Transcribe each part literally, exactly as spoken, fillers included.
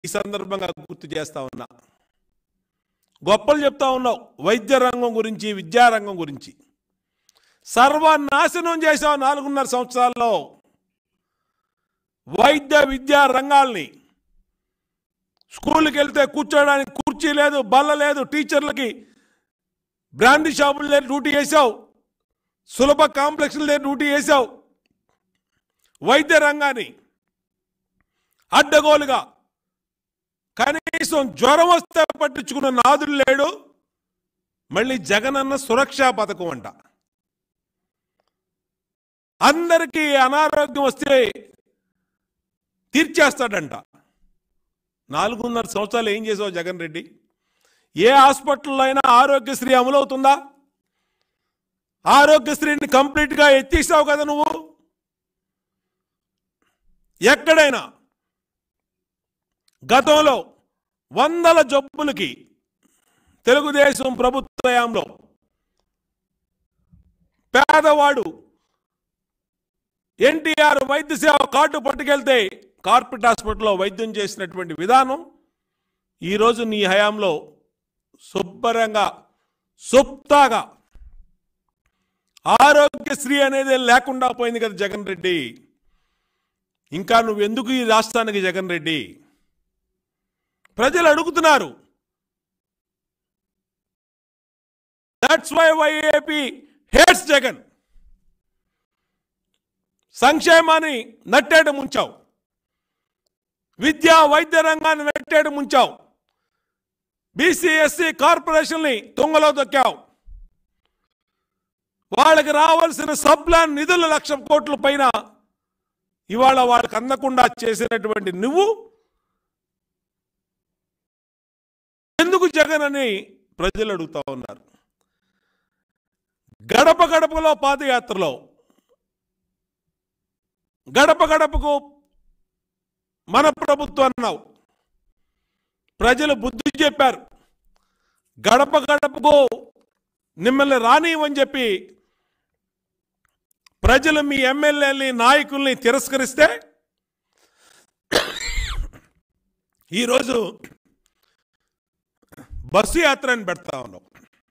ఈ సందర్భంగా గుర్తు చేస్తా ఉన్నా. గొప్పలు చెప్తా ఉన్నావు వైద్య రంగం గురించి, విద్యారంగం గురించి. సర్వనాశనం చేసావు నాలుగున్నర సంవత్సరాల్లో వైద్య విద్యా రంగాల్ని. స్కూల్కి వెళ్తే కూర్చోడానికి కుర్చీ లేదు, బల్ల లేదు, టీచర్లకి బ్రాండీ షాపులు లేదు డ్యూటీ వేసావు, సులభ కాంప్లెక్స్లు లేదు డ్యూటీ వేసావు. వైద్య రంగాన్ని అడ్డగోలుగా కనీసం జ్వరం వస్తే పట్టించుకున్న నాదుడు లేడు. మళ్ళీ జగనన్న సురక్షా పథకం అంట. అందరికీ అనారోగ్యం వస్తే తీర్చేస్తాడంట. నాలుగున్నర సంవత్సరాలు ఏం చేసావు జగన్ రెడ్డి? ఏ హాస్పిటల్లో అయినా ఆరోగ్యశ్రీ అమలవుతుందా? ఆరోగ్యశ్రీని కంప్లీట్గా ఎత్తేసావు కదా నువ్వు. ఎక్కడైనా గతంలో వందల జబ్బులకి తెలుగుదేశం ప్రభుత్వ హయాంలో పేదవాడు ఎన్టీఆర్ వైద్య సేవ కార్డు పట్టుకెళ్తే కార్పొరేట్ హాస్పిటల్లో వైద్యం చేసినటువంటి విధానం ఈరోజు నీ హయాంలో శుభ్రంగా సుప్తాగా ఆరోగ్యశ్రీ అనేది లేకుండా పోయింది కదా జగన్ రెడ్డి. ఇంకా నువ్వెందుకు ఈ రాష్ట్రానికి జగన్ రెడ్డి? ప్రజలు అడుగుతున్నారు. That's why why AP hates Jagan. సంక్షేమాన్ని నట్టేట ముంచావు, విద్యా వైద్య రంగాన్ని నట్టేట ముంచావు, బీసీ ఎస్సీ కార్పొరేషన్ని తుంగలో దొక్కావు. వాళ్ళకి రావాల్సిన సబ్ప్లాన్ నిధుల లక్ష కోట్ల పైన ఇవాళ వాళ్ళకి అందకుండా చేసినటువంటి నువ్వు ఎందుకు జగన్ అని ప్రజలు అడుగుతా ఉన్నారు. గడప గడపలో పాదయాత్రలో గడప గడపకు మన ప్రభుత్వం అన్నావు. ప్రజలు బుద్ధి చెప్పారు. గడప గడపకు మిమ్మల్ని రానివని చెప్పి ప్రజలు మీ ఎమ్మెల్యేలని నాయకుల్ని తిరస్కరిస్తే ఈరోజు బస్సు యాత్రని పెడతా ఉన్నాం.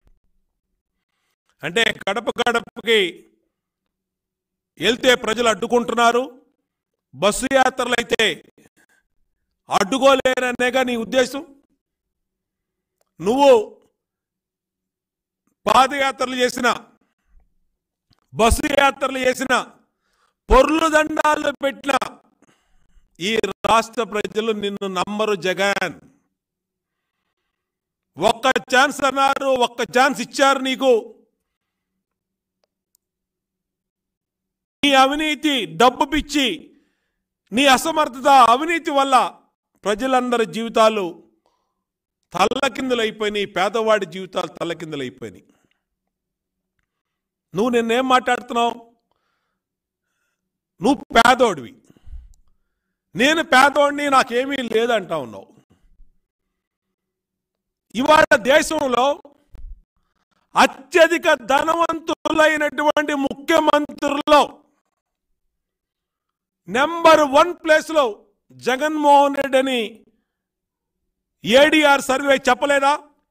అంటే గడప గడపకి వెళ్తే ప్రజలు అడ్డుకుంటున్నారు, బస్సు యాత్రలు అయితే అడ్డుకోలేరనేగా నీ ఉద్దేశం. నువ్వు పాదయాత్రలు చేసిన, బస్సు యాత్రలు చేసిన, పొర్లు దండాలు పెట్టిన ఈ రాష్ట్ర ప్రజలు నిన్ను నమ్మరు జగన్. ఒక్క ఛాన్స్ అన్నారు, ఒక్క ఛాన్స్ ఇచ్చారు నీకు. నీ అవినీతి, డబ్బు పిచ్చి, నీ అసమర్థత, అవినీతి వల్ల ప్రజలందరి జీవితాలు తల్లకిందులైపోయినాయి, పేదవాడి జీవితాలు తల్లకిందులైపోయినాయి. నువ్వు నిన్నేం మాట్లాడుతున్నావు? నువ్వు పేదోడివి, నేను పేదోడిని, నాకేమీ లేదంటా ఉన్నావు. ఇవాళ దేశంలో అత్యధిక ధనవంతులైనటువంటి ముఖ్యమంత్రుల్లో నెంబర్ వన్ ప్లేస్లో జగన్మోహన్ రెడ్డి అని ఏడీఆర్ సర్వే చెప్పలేదా?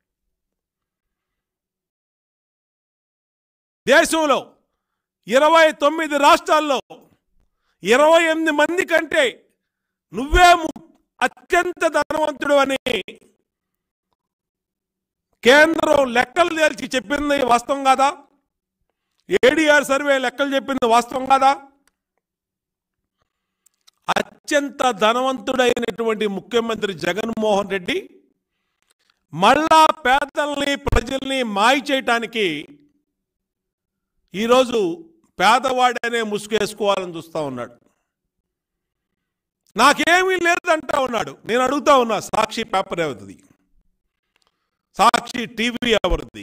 దేశంలో ఇరవై తొమ్మిది రాష్ట్రాల్లో ఇరవై ఎనిమిది మంది కంటే నువ్వే అత్యంత ధనవంతుడు అని కేంద్రం లెక్కలు తేల్చి చెప్పింది వాస్తవం కాదా? ఏడీఆర్ సర్వే లెక్కలు చెప్పింది వాస్తవం కాదా? అత్యంత ధనవంతుడైనటువంటి ముఖ్యమంత్రి జగన్మోహన్ రెడ్డి మళ్ళా పేదల్ని, ప్రజల్ని మాయ చేయటానికి ఈరోజు పేదవాడనే ముసుగేసుకోవాలని చూస్తూ ఉన్నాడు. నాకేమీ లేదంటా ఉన్నాడు. నేను అడుగుతా ఉన్నా, సాక్షి పేపర్ ఎవరిది? సాక్షి టీవీ ఎవరిది?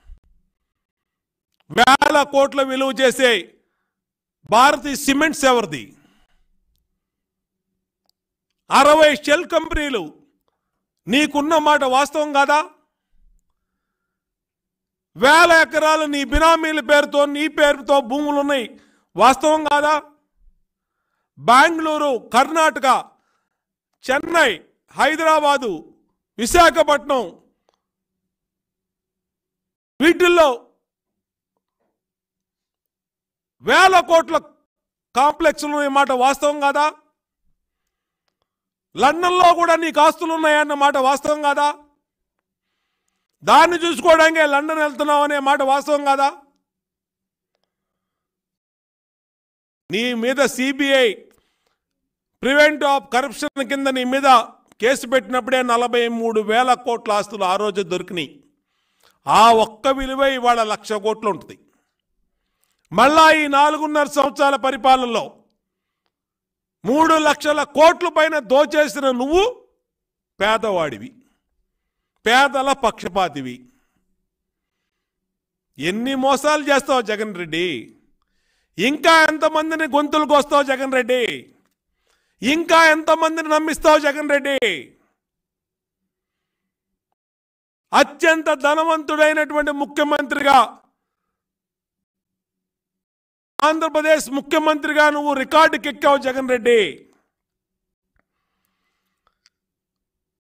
వేల కోట్ల విలువ చేసే భారతీ సిమెంట్స్ ఎవరిది? అరవై షెల్ కంపెనీలు నీకున్న మాట వాస్తవం కాదా? వేల ఎకరాలు నీ బినామీల పేరుతో, నీ పేరుతో భూములు ఉన్నాయి, వాస్తవం కాదా? బెంగళూరు, కర్ణాటక, చెన్నై, హైదరాబాదు, విశాఖపట్నం వీటిల్లో వేల కోట్ల కాంప్లెక్స్లు ఈ మాట వాస్తవం కాదా? లండన్లో కూడా నీకు ఆస్తులు ఉన్నాయన్న మాట వాస్తవం కాదా? దాన్ని చూసుకోవడానికి లండన్ వెళ్తున్నావు అనే మాట వాస్తవం కాదా? నీ మీద సిబిఐ ప్రివెంట్ ఆఫ్ కరప్షన్ కింద నీ మీద కేసు పెట్టినప్పుడే నలభై మూడు వేల కోట్ల ఆస్తులు ఆ రోజు దొరికినాయి. ఆ ఒక్క విలువ ఇవాళ లక్ష కోట్లు ఉంటుంది. మళ్ళా ఈ నాలుగున్నర సంవత్సరాల పరిపాలనలో మూడు లక్షల కోట్ల పైన దోచేసిన నువ్వు పేదవాడివి, పేదల పక్షపాతివి. ఎన్ని మోసాలు చేస్తావు జగన్ రెడ్డి? ఇంకా ఎంతమందిని గొంతులు కోస్తావు జగన్ రెడ్డి? ఇంకా ఎంతమందిని నమ్మిస్తావు జగన్ రెడ్డి? అత్యంత ధనవంతుడైనటువంటి ముఖ్యమంత్రిగా, ఆంధ్రప్రదేశ్ ముఖ్యమంత్రిగా నువ్వు రికార్డుకి ఎక్కావు జగన్ రెడ్డి.